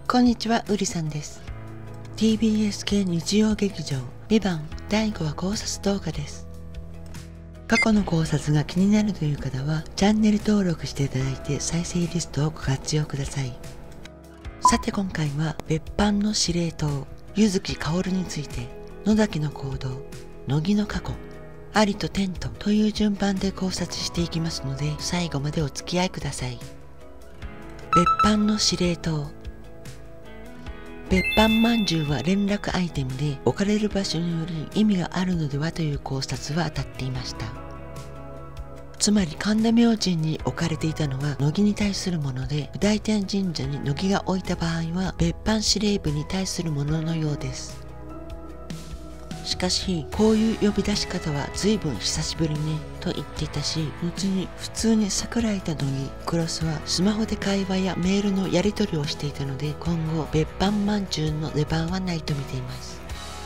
こんにちは、うりさんです。TBS 系日曜劇場ビバン第5話考察動画です。過去の考察が気になるという方はチャンネル登録していただいて再生リストをご活用ください。さて今回は別班の司令塔柚木薫について、野崎の行動、乃木の過去、アリとテントという順番で考察していきますので最後までお付き合いください。別班の司令塔。別班まんじゅうは連絡アイテムで置かれる場所により意味があるのではという考察は当たっていました。つまり神田明神に置かれていたのは乃木に対するもので、大天神社に乃木が置いた場合は別班司令部に対するもののようです。しかしこういう呼び出し方は随分久しぶりねと言っていたし、後に普通に桜井と乃木、黒須はスマホで会話やメールのやり取りをしていたので、今後別班まんじゅうの出番はないと見ています。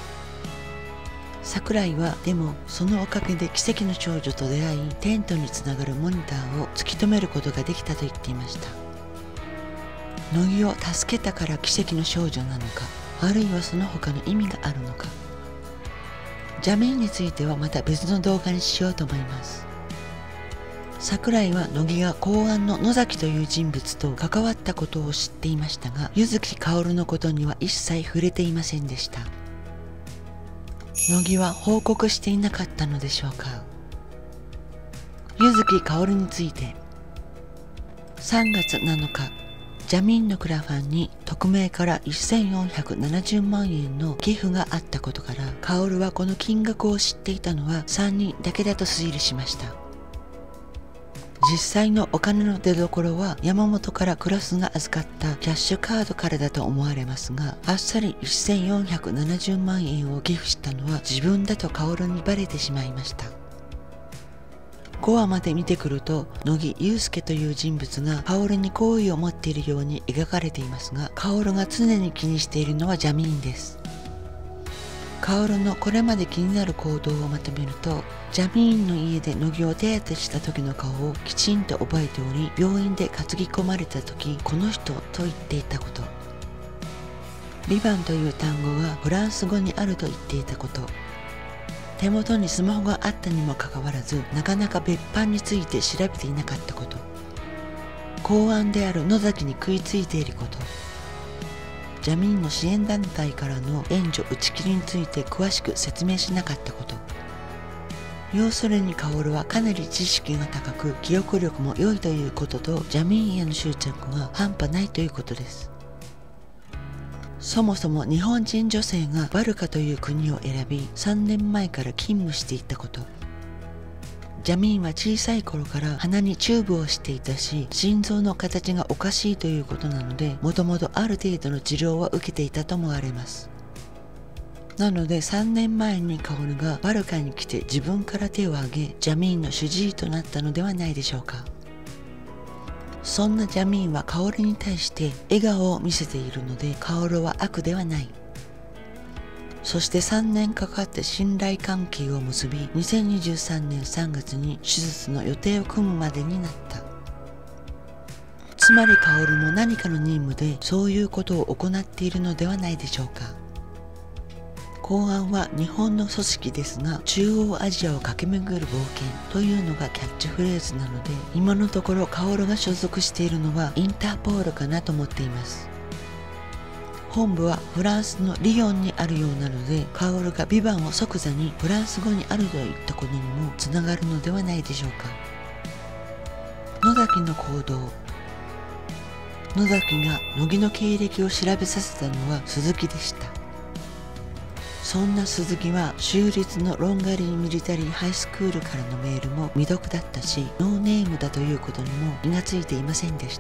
桜井はでもそのおかげで奇跡の少女と出会い、テントにつながるモニターを突き止めることができたと言っていました。乃木を助けたから奇跡の少女なのか、あるいはその他の意味があるのか。ジャミーンについてはまた別の動画にしようと思います。桜井は乃木が公安の野崎という人物と関わったことを知っていましたが、柚木薫のことには一切触れていませんでした。乃木は報告していなかったのでしょうか。柚木薫について、3月7日ジャミーンのクラファンに匿名から1470万円の寄付があったことから、薫はこの金額を知っていたのは3人だけだと推理しました。実際のお金の出所は山本からクラスが預かったキャッシュカードからだと思われますが、あっさり1470万円を寄付したのは自分だと薫にバレてしまいました。5話まで見てくると乃木憂助という人物が薫に好意を持っているように描かれていますが、薫が常に気にしているのはジャミーンです。薫のこれまで気になる行動をまとめると、ジャミーンの家で乃木を手当てした時の顔をきちんと覚えており、病院で担ぎ込まれた時この人と言っていたこと、ビバンという単語がフランス語にあると言っていたこと、手元にスマホがあったにもかかわらずなかなか別班について調べていなかったこと、公安である野崎に食いついていること、ジャミーンの支援団体からの援助打ち切りについて詳しく説明しなかったこと。要するに薫はかなり知識が高く記憶力も良いということと、ジャミーンへの執着が半端ないということです。そもそも日本人女性がバルカという国を選び3年前から勤務していたこと、ジャミーンは小さい頃から鼻にチューブをしていたし、心臓の形がおかしいということなので、もともとある程度の治療は受けていたと思われます。なので3年前に薫がバルカに来て自分から手を挙げジャミーンの主治医となったのではないでしょうか。そんなジャミーンは薫に対して笑顔を見せているので、薫は悪ではない。そして3年かかって信頼関係を結び、2023年3月に手術の予定を組むまでになった。つまり薫も何かの任務でそういうことを行っているのではないでしょうか。公安は日本の組織ですが、中央アジアを駆け巡る冒険というのがキャッチフレーズなので、今のところ薫が所属しているのはインターポールかなと思っています。本部はフランスのリヨンにあるようなので、薫がビバンを即座にフランス語にあるといったことにもつながるのではないでしょうか。野崎の行動。野崎が乃木の経歴を調べさせたのは鈴木でした。そんな鈴木は州立のロンガリーミリタリーハイスクールからのメールも未読だったし、ノーネームだということにも気がついていませんでした。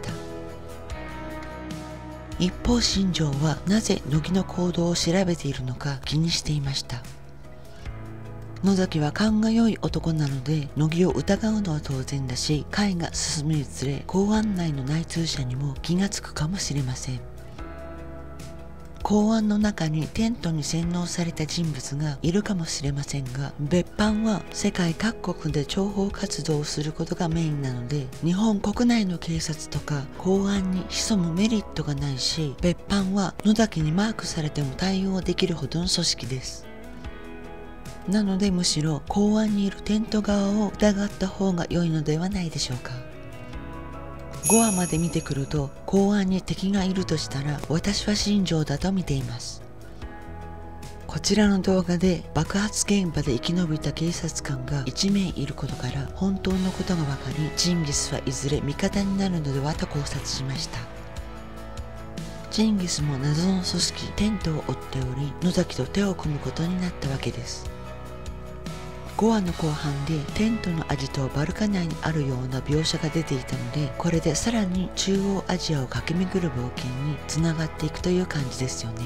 一方新庄はなぜ乃木の行動を調べているのか気にしていました。野崎は勘が良い男なので乃木を疑うのは当然だし、回が進むにつれ公安内の内通者にも気がつくかもしれません。 公安の中にテントに洗脳された人物がいるかもしれませんが、別班は世界各国で諜報活動をすることがメインなので、日本国内の警察とか公安に潜むメリットがないし、別班は野崎にマークされても対応できるほどの組織です。なのでむしろ公安にいるテント側を疑った方が良いのではないでしょうか。5話まで見てくると、公安に敵がいるとしたら私は新庄だと見ています。こちらの動画で爆発現場で生き延びた警察官が1名いることから本当のことが分かり、チンギスはいずれ味方になるのではと考察しました。チンギスも謎の組織テントを追っており、野崎と手を組むことになったわけです。5話の後半でテントのアジトはバルカ内にあるような描写が出ていたので、これでさらに中央アジアを駆け巡る冒険につながっていくという感じですよね。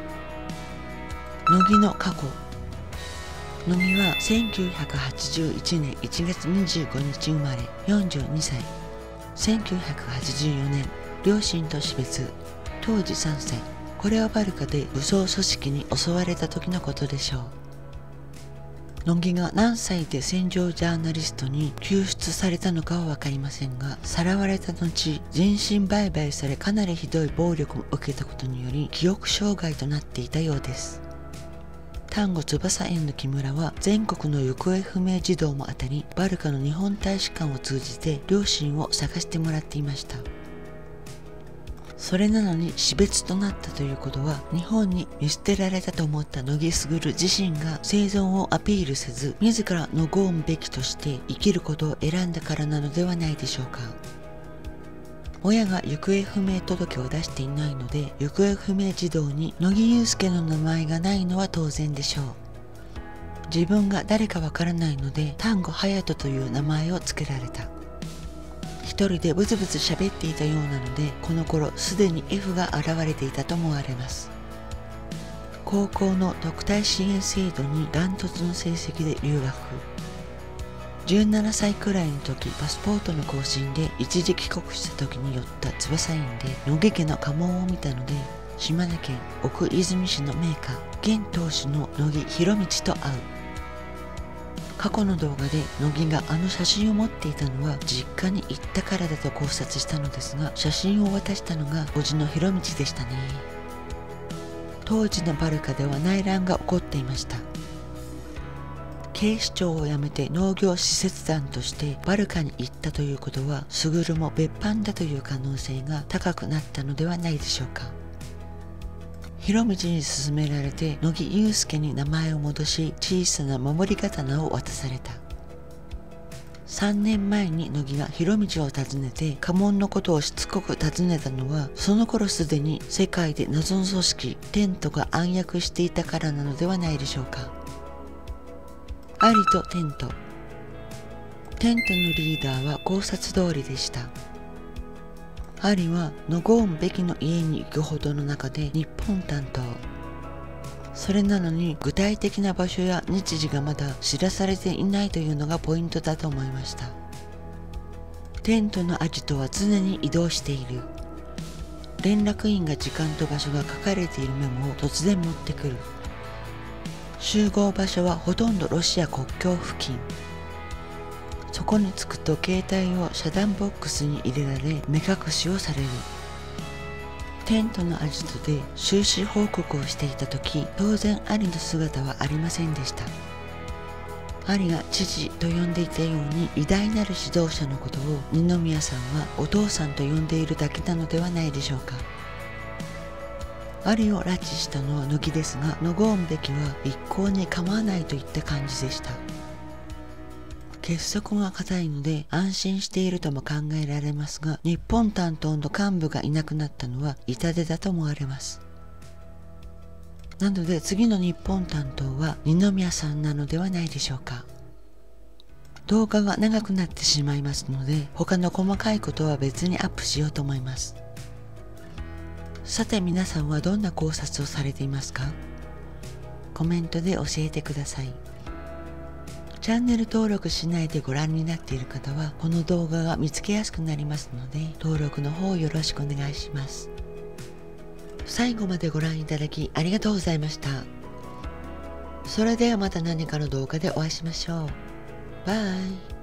乃木の過去。乃木は1981年1月25日生まれ、42歳。1984年、両親と死別。当時3歳。これはバルカで武装組織に襲われた時のことでしょう。乃木が何歳で戦場ジャーナリストに救出されたのかは分かりませんが、さらわれた後、人身売買されかなりひどい暴力を受けたことにより記憶障害となっていたようです。丹後翼園の木村は全国の行方不明児童も当たり、バルカの日本大使館を通じて両親を探してもらっていました。それなのに死別となったということは、日本に見捨てられたと思った乃木卓自身が生存をアピールせず、自らのごむべきとして生きることを選んだからなのではないでしょうか。親が行方不明届を出していないので、行方不明児童に乃木憂助の名前がないのは当然でしょう。自分が誰かわからないので、丹後隼人という名前を付けられた。一人でブツブツ喋っていたようなので、この頃すでに F が現れていたと思われます。高校の特待支援制度にダントツの成績で留学。17歳くらいの時、パスポートの更新で一時帰国した時に寄った翼院で野毛家の家紋を見たので、島根県奥出水市の名家現当主の乃木博道と会う。過去の動画で乃木があの写真を持っていたのは実家に行ったからだと考察したのですが、写真を渡したのが叔父の博道でしたね。当時のバルカでは内乱が起こっていました。警視庁を辞めて農業使節団としてバルカに行ったということは、卓も別班だという可能性が高くなったのではないでしょうか。博道に勧められて乃木憂助に名前を戻し、小さな守り刀を渡された。3年前に乃木が博道を訪ねて家紋のことをしつこく尋ねたのは、その頃すでに世界で謎の組織テントが暗躍していたからなのではないでしょうか。アリとテント。テントのリーダーは考察通りでした。アリはノゴーン・ベキの家に行くほどの中で日本担当。それなのに具体的な場所や日時がまだ知らされていないというのがポイントだと思いました。テントのアジトは常に移動している。連絡員が時間と場所が書かれているメモを突然持ってくる。集合場所はほとんどロシア国境付近。そこに着くと携帯を遮断ボックスに入れられ、目隠しをされる。テントのアジトで収支報告をしていた時、当然アリの姿はありませんでした。アリが父と呼んでいたように、偉大なる指導者のことを二宮さんはお父さんと呼んでいるだけなのではないでしょうか。アリを拉致したのは乃木ですが、ノゴーン・ベキは一向に構わないといった感じでした。結束が固いので安心しているとも考えられますが、日本担当の幹部がいなくなったのは痛手だと思われます。なので次の日本担当は二宮さんなのではないでしょうか。動画が長くなってしまいますので、他の細かいことは別にアップしようと思います。さて皆さんはどんな考察をされていますか？コメントで教えてください。チャンネル登録しないでご覧になっている方は、この動画が見つけやすくなりますので、登録の方よろしくお願いします。 最後までご覧いただきありがとうございました。それではまた何かの動画でお会いしましょう。バイ。